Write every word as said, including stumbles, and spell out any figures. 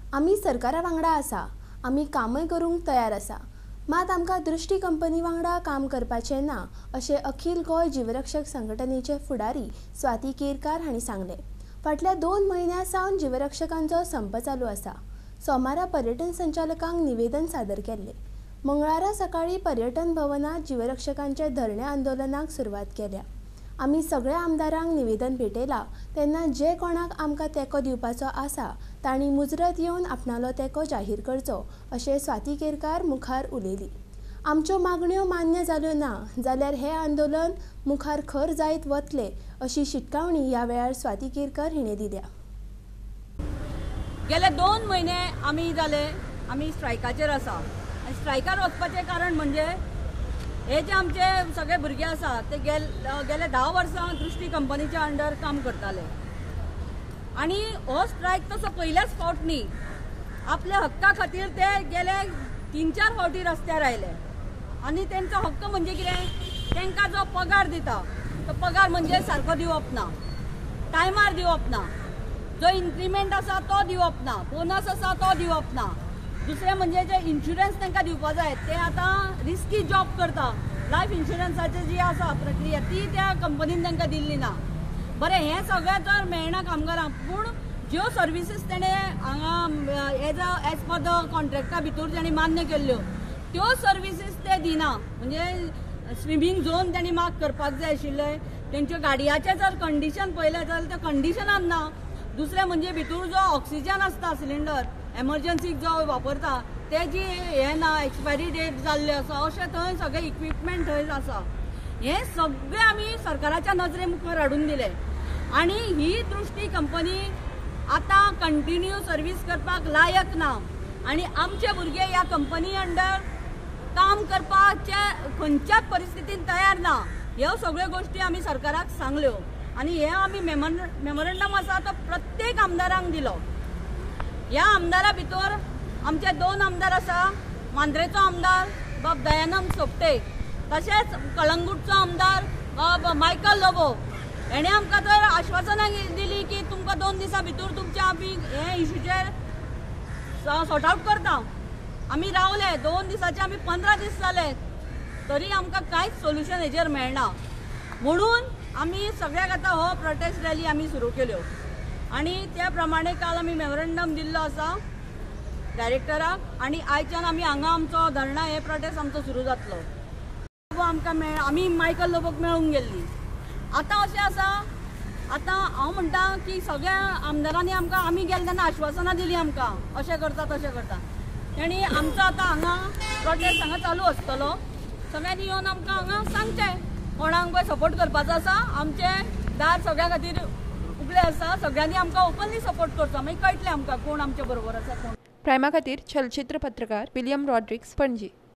आमी सरकारा वांगडा आसा, आमी कामय करूंक तयार आसा, मात आमकां दृष्टी कंपनी वांगडा काम करपाचें ना अशें अखिल गोंय जीवरक्षक संघटनेचे फुडारी स्वाती केरकार हांणी सांगलें। फाटल्या दोन म्हयन्यां सावन जीवरक्षकांचो संप चालू आसा। सोमारा पर्यटन संचालकांक निवेदन सादर केल्लें। मंगळारा सकाळीं पर्यटन भवनांत जीवरक्षकांचे धरणे आंदोलनाक सुरवात केल्या। आमी सगळ्या आमदारांक निवेदन भेटयलां तेन्ना जे कोणाक आमकां तेंको दिवपाचो आसा तांणी मुजरत येवन आपणालो तेंको जाहीर करचो अशें स्वाती केरकार मुखार उलयली। आमच्यो मागण्यो मान्य जाल्यो ना जाल्यार हें आंदोलन मुखार खर जायत वतलें अशी शिटकावणी ह्या वेळार स्वाती केरकार हिणें दिल्या। गेले दोन म्हयने आमी जाले आमी स्ट्रायकाचेर आसा। स्ट्रायकार वचपाचें कारण म्हणजे हे जे आमचे सगळे भुरगे आसा ते गेल गेले धा वर्सां दृष्टी कंपनीच्या अंडर काम करताले आणि हो स्ट्रायक तसो पयल्याच फावट न्ही। आपल्या हक्का खातीर ते गेले तीन चार फावटी रस्त्यार आयले आणि तेंचो हक्क म्हणजे कितें, तांकां जो पगार दिता तो पगार म्हणजे सारको दिवप ना, टायमार दिवप ना, जो इन्क्रिमेंट आसा तो दिवप ना, बोनस आसा तो दिवप ना। दुसरें म्हणजे जे इन्शुरन्स तांकां दिवपा जाय ते आतां रिस्की जॉब करता, लायफ इन्शुरन्साची जी आसा प्रक्रिया ती त्या कंपनीन तांकां दिल्ली ना। बरें, हें सगळें तर मेळना कामगारांक, पूण ज्यो सर्विसीस तेणें हांगा as a as per the कॉन्ट्रॅक्टा भितर तेणें मान्य केल्ल्यो त्यो सर्विसीस ते दिना। म्हणजे स्विमींग झोन तेणें मार्क करपाक जाय आशिल्ले, तेंच्यो गाडयांचे जर कंडिशन पळयलें जाल्यार त्या कंडिशनान ना। दुसरें म्हणजे भितर जो ऑक्सिजन आसता सिलिंडर एमर्जन्सीक जो वापरता तेजी हे ना, एक्सपायरी डेट जाल्ले आसा, अशें थंय सगळे इक्विपमेंट थंय आसा। हे सगळे आमी सरकाराच्या नजरे मुखार हाडून दिले आणि ही दृष्टी कंपनी आतां कंटिन्यू सर्वीस करपाक लायक ना आणि आमचे भुरगे ह्या कंपनी अंडर काम करपाचे खंयच्याच परिस्थितीन तयार ना। ह्यो सगळ्यो गोष्टी आमी सरकाराक सांगल्यो आणि हे आमी मेमोरंडम आसा तो प्रत्येक आमदारांक दिलो। ह्या आमदारा भितर आमचे दोन आमदार आसा, मांद्रेचो आमदार बाब दयानंद सोपटे, तशेंच कळंगूटचो आमदार बाब मायकल लोबो। हेणें आमकां तर आश्वासनां दिली की तुमकां दोन दिसां भितर तुमच्या आमी हे इश्यूचेर सॉर्ट आउट करता। आमी रावले दोन दिसाचे, आमी पंदरा दीस जाले तरी आमकां कांयच सोल्युशन हेजेर मेळना। म्हणून आमी सगळ्याक आतां हो प्रोटेस्ट रॅली आमी सुरू केल्यो आणि त्या प्रमाणे काल आमी मेमोरंडम दिल्लो आसा डायरेक्टराक आणि आयच्यान आमी हांगा आमचो धरणा हे प्रोटेस्ट आमचो सुरू जातलो। आमकां मेळ आमी मायकल लोबोक मेळूंक गेल्ली। आतां अशें आसा, आतां हांव म्हणटा की सगळ्या आमदारांनी आमकां आमी गेले तेन्ना आश्वासनां दिलीं आमकां अशें करता तशें करता। तेणी आमचो आतां हांगा प्रोटेस्ट हांगा चालू आसतलो। सगळ्यांनी येवन आमकां हांगा सांगचें कोणाक पळय सपोर्ट करपाचो आसा, आमचे दार सगळ्या खातीर उगले आसा, सगळ्यांनी आमकां ओपनली सपोर्ट करचो, मागीर कळटलें आमकां कोण आमचे बरोबर आसा कोण। प्रायमा खातीर चलचित्र पत्रकार विलियम रॉड्रिक्स, पणजी।